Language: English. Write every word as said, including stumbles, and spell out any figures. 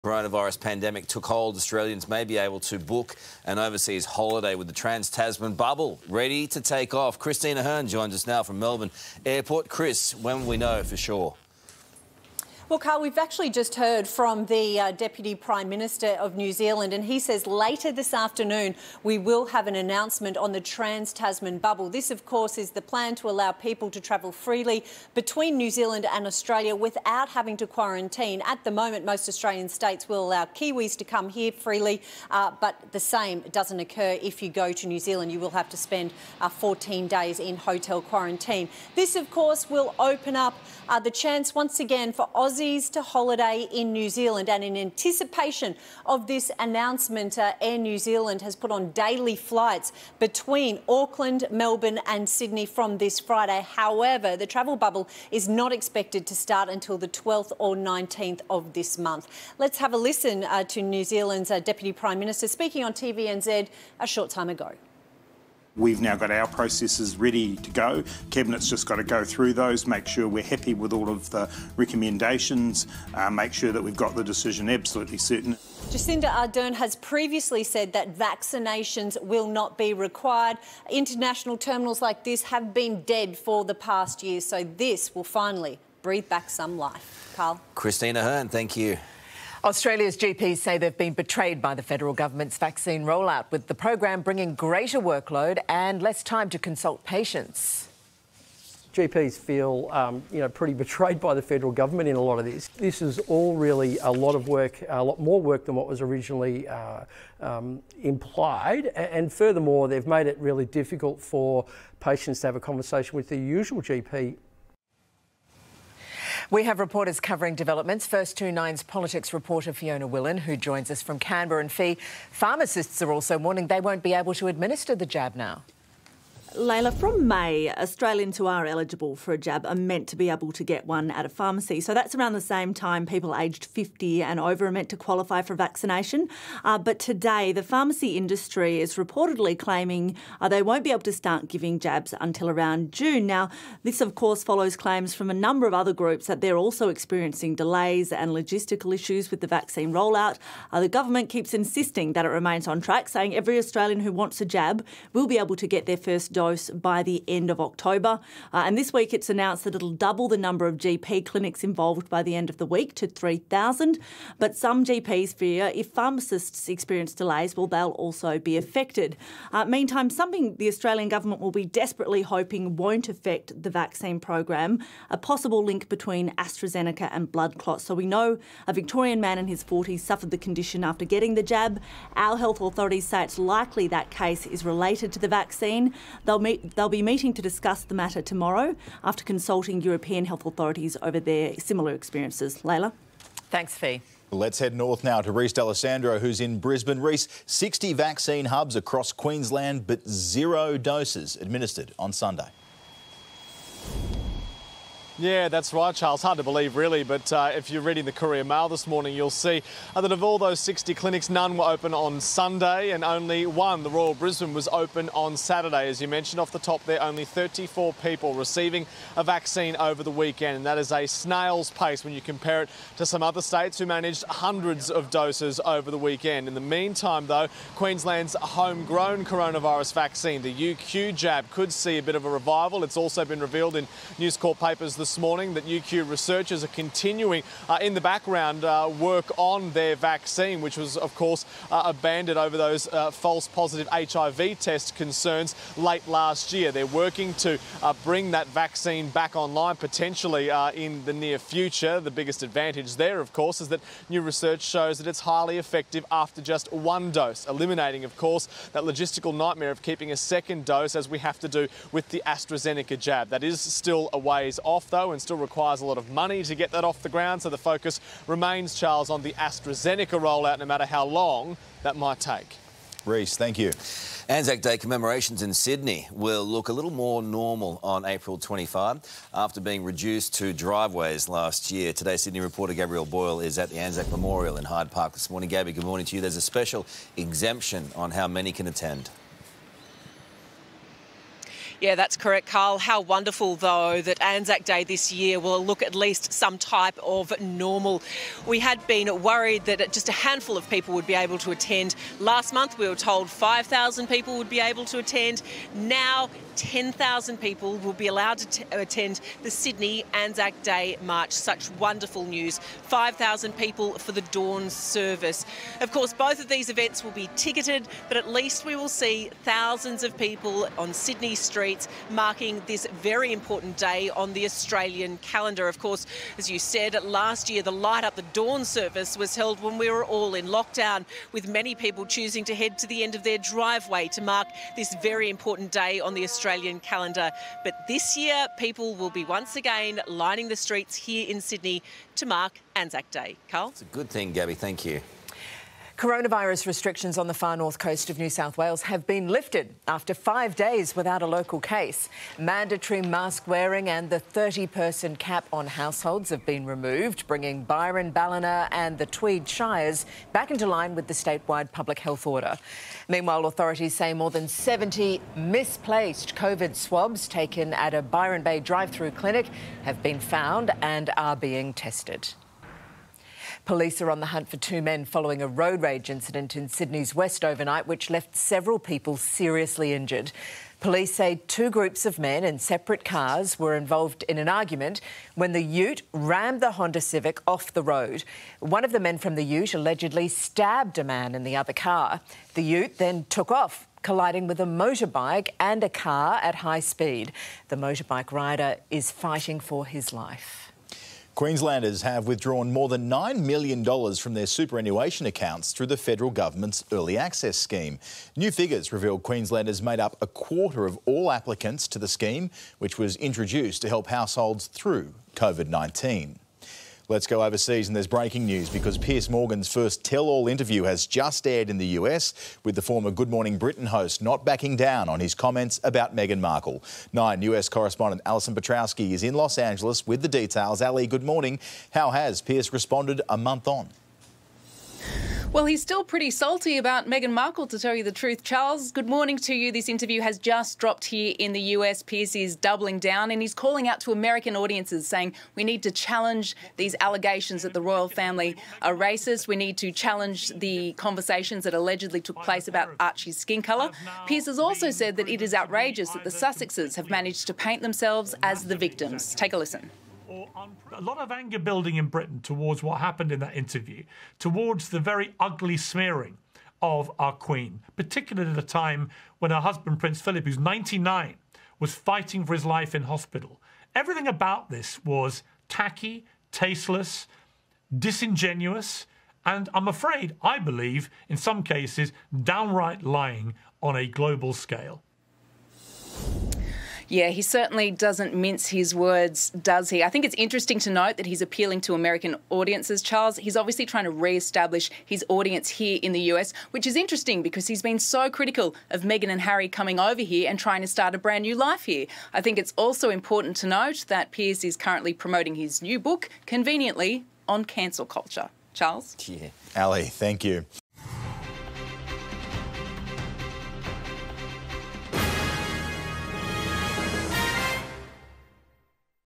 Coronavirus pandemic took hold. Australians may be able to book an overseas holiday with the Trans-Tasman bubble ready to take off. Christine Ahern joins us now from Melbourne Airport. Chris, when will we know for sure? Well, Carl, we've actually just heard from the uh, Deputy Prime Minister of New Zealand, and he says later this afternoon we will have an announcement on the Trans-Tasman bubble. This, of course, is the plan to allow people to travel freely between New Zealand and Australia without having to quarantine. At the moment, most Australian states will allow Kiwis to come here freely, uh, but the same doesn't occur if you go to New Zealand. You will have to spend uh, fourteen days in hotel quarantine. This, of course, will open up uh, the chance once again for Aussies to holiday in New Zealand, and in anticipation of this announcement, uh, Air New Zealand has put on daily flights between Auckland, Melbourne and Sydney from this Friday. However, the travel bubble is not expected to start until the twelfth or nineteenth of this month. Let's have a listen uh, to New Zealand's uh, Deputy Prime Minister speaking on T V N Z a short time ago. We've now got our processes ready to go. Cabinet's just got to go through those, make sure we're happy with all of the recommendations, uh, make sure that we've got the decision absolutely certain. Jacinda Ardern has previously said that vaccinations will not be required. International terminals like this have been dead for the past year, so this will finally breathe back some life. Carl. Christine Ahern, thank you. Australia's G Ps say they've been betrayed by the federal government's vaccine rollout, with the program bringing greater workload and less time to consult patients. G Ps feel, um, you know, pretty betrayed by the federal government in a lot of this. This is all really a lot of work, a lot more work than what was originally uh, um, implied. And furthermore, they've made it really difficult for patients to have a conversation with their usual G P. We have reporters covering developments. First to Nine's politics reporter Fiona Willan, who joins us from Canberra. And Fee, pharmacists are also warning they won't be able to administer the jab now. Layla, from May, Australians who are eligible for a jab are meant to be able to get one at a pharmacy. So that's around the same time people aged fifty and over are meant to qualify for vaccination. Uh, but today, the pharmacy industry is reportedly claiming uh, they won't be able to start giving jabs until around June. Now, this, of course, follows claims from a number of other groups that they're also experiencing delays and logistical issues with the vaccine rollout. Uh, the government keeps insisting that it remains on track, saying every Australian who wants a jab will be able to get their first dose dose by the end of October. Uh, and this week it's announced that it'll double the number of G P clinics involved by the end of the week to three thousand. But some G Ps fear if pharmacists experience delays, well, they'll also be affected. Uh, meantime, something the Australian government will be desperately hoping won't affect the vaccine program, a possible link between AstraZeneca and blood clots. So we know a Victorian man in his forties suffered the condition after getting the jab. Our health authorities say it's likely that case is related to the vaccine. They'll meet, they'll be meeting to discuss the matter tomorrow after consulting European health authorities over their similar experiences. Layla? Thanks, Fee. Let's head north now to Reece D'Alessandro, who's in Brisbane. Reece, sixty vaccine hubs across Queensland, but zero doses administered on Sunday. Yeah, that's right, Charles. Hard to believe, really, but uh, if you're reading the Courier Mail this morning, you'll see uh, that of all those sixty clinics, none were open on Sunday, and only one, the Royal Brisbane, was open on Saturday. As you mentioned off the top there, only thirty-four people receiving a vaccine over the weekend, and that is a snail's pace when you compare it to some other states who managed hundreds of doses over the weekend. In the meantime, though, Queensland's homegrown coronavirus vaccine, the U Q jab, could see a bit of a revival. It's also been revealed in News Corp papers this morning that U Q researchers are continuing uh, in the background uh, work on their vaccine, which was, of course, uh, abandoned over those uh, false positive H I V test concerns late last year. They're working to uh, bring that vaccine back online, potentially uh, in the near future. The biggest advantage there, of course, is that new research shows that it's highly effective after just one dose, eliminating, of course, that logistical nightmare of keeping a second dose, as we have to do with the AstraZeneca jab. That is still a ways off, though, and still requires a lot of money to get that off the ground. So the focus remains, Charles, on the AstraZeneca rollout, no matter how long that might take. Reece, thank you. ANZAC Day commemorations in Sydney will look a little more normal on April twenty-fifth after being reduced to driveways last year. Today, Sydney reporter Gabrielle Boyle is at the ANZAC Memorial in Hyde Park this morning. Gabby, good morning to you. There's a special exemption on how many can attend. Yeah, that's correct, Carl. How wonderful, though, that ANZAC Day this year will look at least some type of normal. We had been worried that just a handful of people would be able to attend. Last month, we were told five thousand people would be able to attend. Now, ten thousand people will be allowed to t- attend the Sydney ANZAC Day March. Such wonderful news. five thousand people for the dawn service. Of course, both of these events will be ticketed, but at least we will see thousands of people on Sydney streets marking this very important day on the Australian calendar. Of course, as you said, last year the Light Up the Dawn service was held when we were all in lockdown, with many people choosing to head to the end of their driveway to mark this very important day on the Australian calendar. But this year, people will be once again lining the streets here in Sydney to mark ANZAC Day. Carl? It's a good thing, Gabby. Thank you. Coronavirus restrictions on the far north coast of New South Wales have been lifted after five days without a local case. Mandatory mask wearing and the thirty person cap on households have been removed, bringing Byron, Ballina and the Tweed Shires back into line with the statewide public health order. Meanwhile, authorities say more than seventy misplaced COVID swabs taken at a Byron Bay drive-through clinic have been found and are being tested. Police are on the hunt for two men following a road rage incident in Sydney's west overnight, which left several people seriously injured. Police say two groups of men in separate cars were involved in an argument when the ute rammed the Honda Civic off the road. One of the men from the ute allegedly stabbed a man in the other car. The ute then took off, colliding with a motorbike and a car at high speed. The motorbike rider is fighting for his life. Queenslanders have withdrawn more than nine million dollars from their superannuation accounts through the federal government's early access scheme. New figures reveal Queenslanders made up a quarter of all applicants to the scheme, which was introduced to help households through COVID nineteen. Let's go overseas, and there's breaking news because Piers Morgan's first tell-all interview has just aired in the U S, with the former Good Morning Britain host not backing down on his comments about Meghan Markle. Nine U S correspondent Alison Petrowski is in Los Angeles with the details. Ali, good morning. How has Piers responded a month on? Well, he's still pretty salty about Meghan Markle, to tell you the truth. Charles, good morning to you. This interview has just dropped here in the U S. Piers is doubling down and he's calling out to American audiences, saying we need to challenge these allegations that the royal family are racist. We need to challenge the conversations that allegedly took place about Archie's skin colour. Piers has also said that it is outrageous that the Sussexes have managed to paint themselves as the victims. Take a listen. A lot of anger building in Britain towards what happened in that interview, towards the very ugly smearing of our Queen, particularly at a time when her husband, Prince Philip, who's ninety-nine, was fighting for his life in hospital. Everything about this was tacky, tasteless, disingenuous, and I'm afraid, I believe, in some cases, downright lying on a global scale. Yeah, he certainly doesn't mince his words, does he? I think it's interesting to note that he's appealing to American audiences, Charles. He's obviously trying to re-establish his audience here in the U S, which is interesting because he's been so critical of Meghan and Harry coming over here and trying to start a brand new life here. I think it's also important to note that Piers is currently promoting his new book, conveniently, on cancel culture. Charles? Yeah. Ali, thank you.